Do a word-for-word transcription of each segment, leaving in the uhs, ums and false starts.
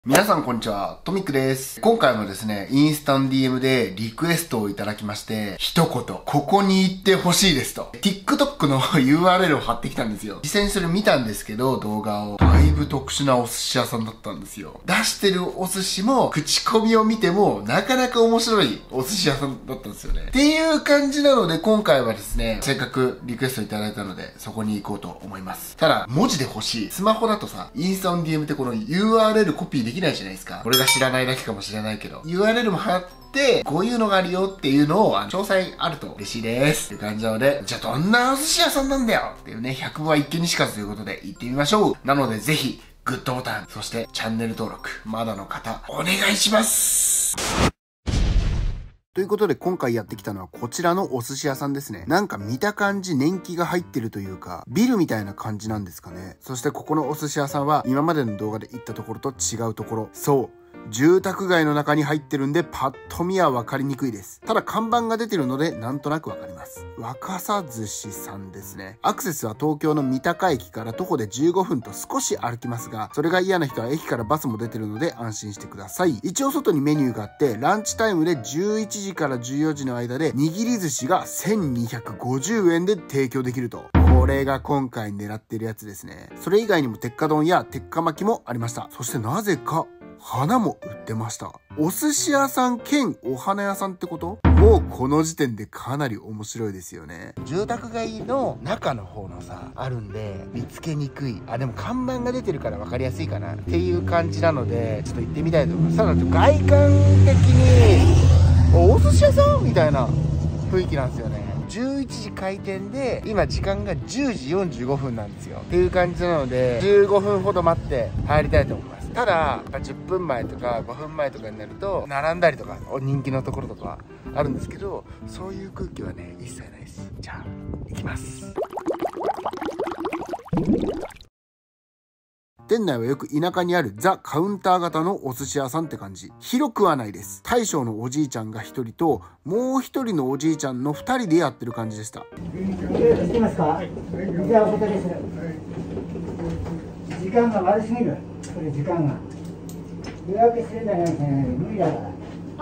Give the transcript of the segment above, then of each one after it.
皆さんこんにちは、トミックです。今回もですね、インスタの ディーエム でリクエストをいただきまして、一言、ここに行ってほしいですと。TikTok の ユーアールエル を貼ってきたんですよ。実際にそれ見たんですけど、動画を。だいぶ特殊なお寿司屋さんだったんですよ。出してるお寿司も、口コミを見ても、なかなか面白いお寿司屋さんだったんですよね。っていう感じなので、今回はですね、せっかくリクエストいただいたので、そこに行こうと思います。ただ、文字で欲しい。スマホだとさ、インスタの ディーエム ってこの ユーアールエル コピーできないじゃないですか。俺が知らないだけかもしれないけど。ユーアールエル も貼って、こういうのがあるよっていうのを、あの、詳細あると嬉しいです。という感じなので、じゃあどんなお寿司屋さんなんだよっていうね、ひゃくぶは一見にしかずということで行ってみましょう。なのでぜひ、グッドボタン、そしてチャンネル登録、まだの方、お願いします。ということで今回やってきたのはこちらのお寿司屋さんですね。なんか見た感じ年季が入ってるというか、ビルみたいな感じなんですかね。そしてここのお寿司屋さんは今までの動画で行ったところと違うところ。そう。住宅街の中に入ってるんでパッと見は分かりにくいです。ただ看板が出てるのでなんとなく分かります。若狭寿司さんですね。アクセスは東京の三鷹駅から徒歩でじゅうごふんと少し歩きますが、それが嫌な人は駅からバスも出てるので安心してください。一応外にメニューがあって、ランチタイムでじゅういちじからじゅうよじの間で握り寿司がせんにひゃくごじゅうえんで提供できると。これが今回狙ってるやつですね。それ以外にも鉄火丼や鉄火巻きもありました。そしてなぜか花も売ってました。お寿司屋さん兼お花屋さんってこと？もうこの時点でかなり面白いですよね。住宅街の中の方のさ、あるんで見つけにくい。あ、でも看板が出てるから分かりやすいかなっていう感じなので、ちょっと行ってみたいと思います。ただ外観的にお寿司屋さんみたいな雰囲気なんですよね。じゅういちじ開店で、今時間がじゅうじよんじゅうごふんなんですよ。っていう感じなので、じゅうごふんほど待って入りたいと思います。ただ、じゅっぷんまえとかごふんまえとかになると、並んだりとか、人気のところとかあるんですけど、そういう空気はね、一切ないです。じゃあ、行きます。店内はよく田舎にあるザ・カウンター型のお寿司屋さんって感じ。広くはないです。大将のおじいちゃんが一人と、もう一人のおじいちゃんの二人でやってる感じでした。 してますか？じゃあお答えです。時間が悪すぎる。これ時間が。予約するんだね、無理だから。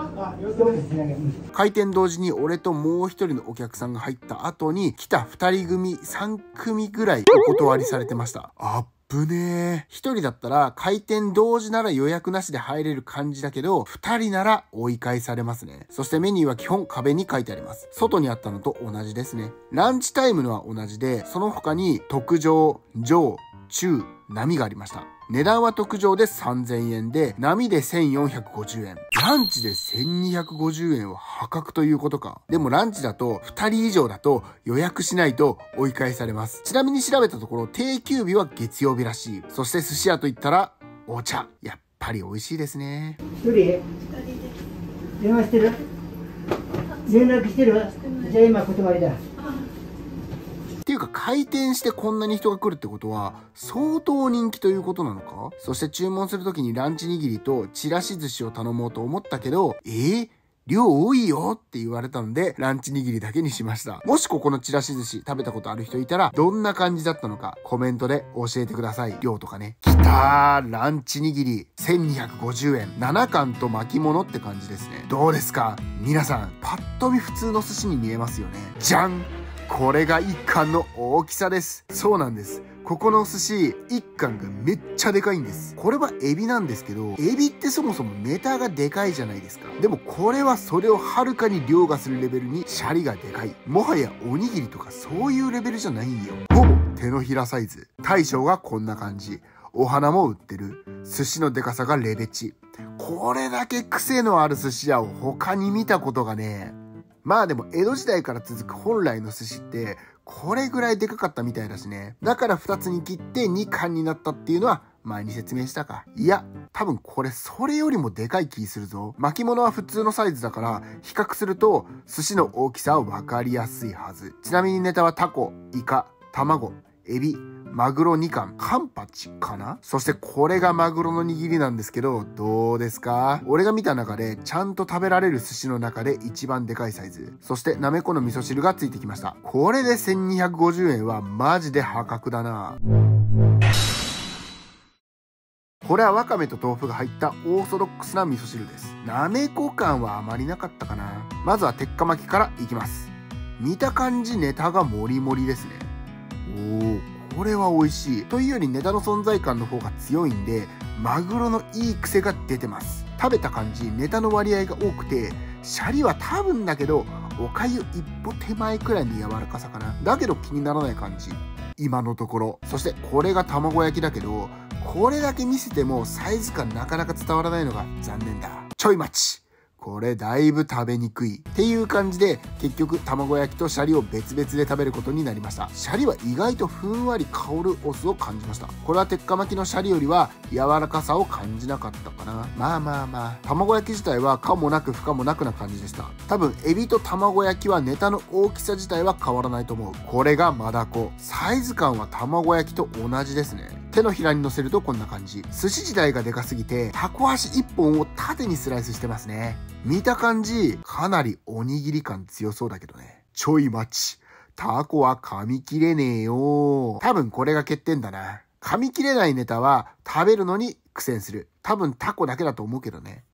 開店同時に俺ともう一人のお客さんが入った後に来た二人組さんくみぐらいお断りされてました。あっぶねー。一人だったら開店同時なら予約なしで入れる感じだけど、二人なら追い返されますね。そしてメニューは基本壁に書いてあります。外にあったのと同じですね。ランチタイムのは同じで、その他に特上、上、中、並がありました。値段は特上でさんぜんえんで、並でせんよんひゃくごじゅうえん。ランチでせんにひゃくごじゅうえんは破格ということか。でもランチだとふたり以上だと予約しないと追い返されます。ちなみに調べたところ定休日は月曜日らしい。そして寿司屋といったらお茶。やっぱり美味しいですね。 一人電話してる？連絡してる？じゃあ今断りだ。 っていうか開店してこんなに人が来るってことは相当人気ということなのか？そして注文するときにランチ握りとちらし寿司を頼もうと思ったけど、えー、量多いよって言われたのでランチ握りだけにしました。もしここのちらし寿司食べたことある人いたらどんな感じだったのかコメントで教えてください。量とかね。きたー、ランチ握りせんにひゃくごじゅうえん、なな貫と巻物って感じですね。どうですか皆さん？パッと見普通の寿司に見えますよね。じゃん、これがいっ貫の大きさです。そうなんです。ここのお寿司、いっ貫がめっちゃでかいんです。これはエビなんですけど、エビってそもそもネタがでかいじゃないですか。でもこれはそれをはるかに凌駕するレベルにシャリがでかい。もはやおにぎりとかそういうレベルじゃないんよ。ほぼ手のひらサイズ。大将がこんな感じ。お花も売ってる。寿司のでかさがレベチ。これだけ癖のある寿司屋を他に見たことがねえ。まあでも江戸時代から続く本来の寿司ってこれぐらいでかかったみたいだしね。だからふたつに切ってに貫になったっていうのは前に説明したか。いや、多分これそれよりもでかい気するぞ。巻物は普通のサイズだから比較すると寿司の大きさは分かりやすいはず。ちなみにネタはタコ、イカ、卵、エビ、マグロに貫、カンパチかな。そしてこれがマグロの握りなんですけど、どうですか？俺が見た中でちゃんと食べられる寿司の中で一番でかいサイズ。そしてなめこの味噌汁がついてきました。これでせんにひゃくごじゅうえんはマジで破格だな。 これはわかめと豆腐が入ったオーソドックスな味噌汁です。なめこ感はあまりなかったかな。まずは鉄火巻きからいきます。見た感じネタがもりもりですね。おー、これは美味しい。というよりネタの存在感の方が強いんで、マグロのいい癖が出てます。食べた感じ、ネタの割合が多くて、シャリは多分だけど、おかゆ一歩手前くらいの柔らかさかな。だけど気にならない感じ。今のところ。そしてこれが卵焼きだけど、これだけ見せてもサイズ感なかなか伝わらないのが残念だ。ちょい待ち。これだいぶ食べにくいっていう感じで、結局卵焼きとシャリを別々で食べることになりました。シャリは意外とふんわり香るお酢を感じました。これは鉄火巻きのシャリよりは柔らかさを感じなかったかな。まあまあまあ、卵焼き自体は可もなく不可もなくな感じでした。多分エビと卵焼きはネタの大きさ自体は変わらないと思う。これがマダコ。サイズ感は卵焼きと同じですね。手のひらに乗せるとこんな感じ。寿司自体がでかすぎて、タコ足いっぽんを縦にスライスしてますね。見た感じ、かなりおにぎり感強そうだけどね。ちょい待ち。タコは噛み切れねえよ。多分これが欠点だな。噛み切れないネタは食べるのに苦戦する。多分タコだけだと思うけどね。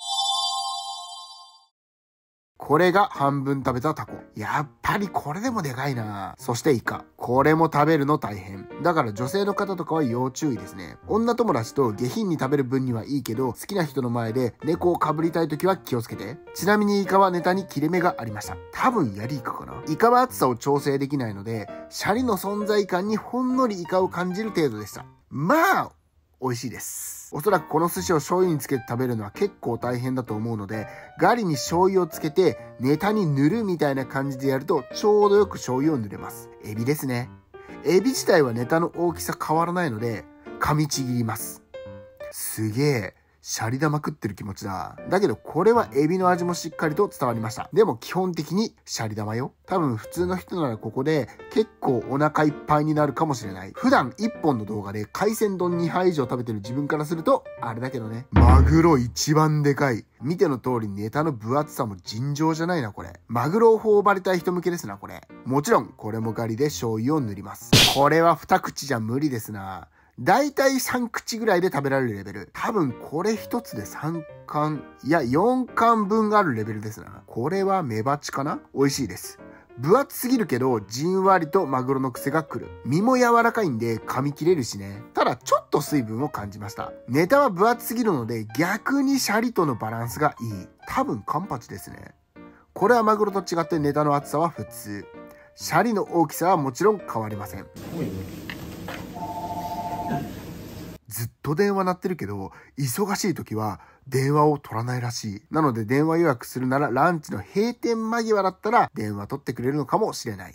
これが半分食べたタコ。やっぱりこれでもでかいな。そしてイカ。これも食べるの大変。だから女性の方とかは要注意ですね。女友達と下品に食べる分にはいいけど、好きな人の前で猫をかぶりたい時は気をつけて。ちなみにイカはネタに切れ目がありました。多分ヤリイカかな。イカは厚さを調整できないので、シャリの存在感にほんのりイカを感じる程度でした。まあ、美味しいです。おそらくこの寿司を醤油につけて食べるのは結構大変だと思うので、ガリに醤油をつけてネタに塗るみたいな感じでやるとちょうどよく醤油を塗れます。エビですね。エビ自体はネタの大きさ変わらないので噛みちぎります。すげえ。シャリ玉食ってる気持ちだ。だけどこれはエビの味もしっかりと伝わりました。でも基本的にシャリ玉よ。多分普通の人ならここで結構お腹いっぱいになるかもしれない。普段いっぽんの動画で海鮮丼にはい以上食べてる自分からするとあれだけどね。マグロ一番でかい。見ての通りネタの分厚さも尋常じゃないなこれ。マグロを頬張りたい人向けですなこれ。もちろんこれもガリで醤油を塗ります。これは二口じゃ無理ですな。だいたいさん口ぐらいで食べられるレベル。多分これ一つでさんかん、いやよんかんぶんあるレベルですな。これはメバチかな？美味しいです。分厚すぎるけどじんわりとマグロの癖が来る。身も柔らかいんで噛み切れるしね。ただちょっと水分を感じました。ネタは分厚すぎるので逆にシャリとのバランスがいい。多分カンパチですね。これはマグロと違ってネタの厚さは普通。シャリの大きさはもちろん変わりません。ずっと電話鳴ってるけど、忙しい時は電話を取らないらしい。なので電話予約するならランチの閉店間際だったら電話取ってくれるのかもしれない。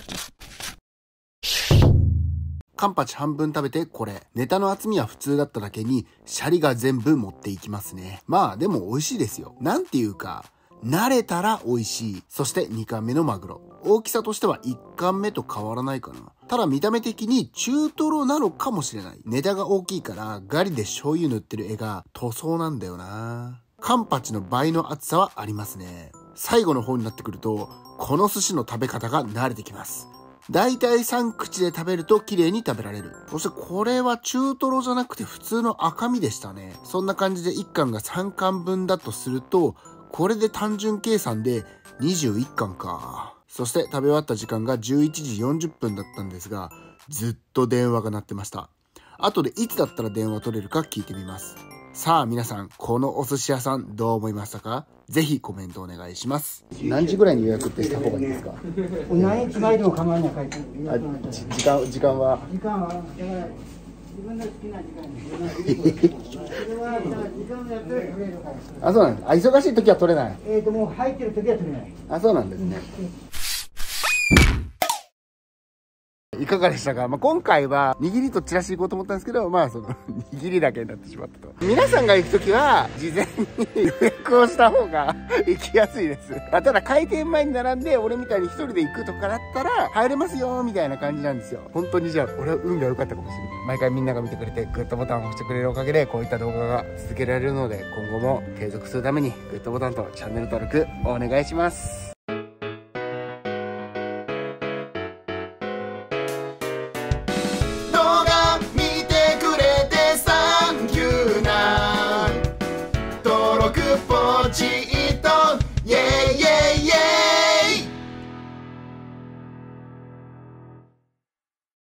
カンパチ半分食べてこれ。ネタの厚みは普通だっただけに、シャリが全部持っていきますね。まあでも美味しいですよ。なんていうか、慣れたら美味しい。そしてにかんめのマグロ。大きさとしてはいっかんめと変わらないかな。ただ見た目的に中トロなのかもしれない。ネタが大きいからガリで醤油塗ってる絵が塗装なんだよな。カンパチの倍の厚さはありますね。最後の方になってくると、この寿司の食べ方が慣れてきます。だいたいさん口で食べると綺麗に食べられる。そしてこれは中トロじゃなくて普通の赤身でしたね。そんな感じでいっかんがさんかんぶんだとすると、これで単純計算でにじゅういっかんか。そして食べ終わった時間がじゅういちじよんじゅっぷんだったんですが、ずっと電話が鳴ってました。後でいつだったら電話取れるか聞いてみます。さあ皆さん、このお寿司屋さんどう思いましたか？ぜひコメントお願いします。何時ぐらいに予約ってした方がいいですか？ 何日前でも構わない。 あ、じ時間時間は時間はだから自分の好きな時間に。それはだから時間がやったら取れるから。 あ、そうなんです。あ、忙しい時は取れない。 えっともう入ってる時は取れない。 あ、そうなんですね。いかがでしたか？まあ、今回は握りとチラシ行こうと思ったんですけど、まあその握りだけになってしまったと。皆さんが行くときは事前に予約をした方が行きやすいです。ただ開店前に並んで俺みたいに一人で行くとかだったら入れますよみたいな感じなんですよ。本当にじゃあ俺は運が良かったかもしれない。毎回みんなが見てくれてグッドボタンを押してくれるおかげでこういった動画が続けられるので、今後も継続するためにグッドボタンとチャンネル登録お願いします。動画見てくれてサンキュー。 ちいい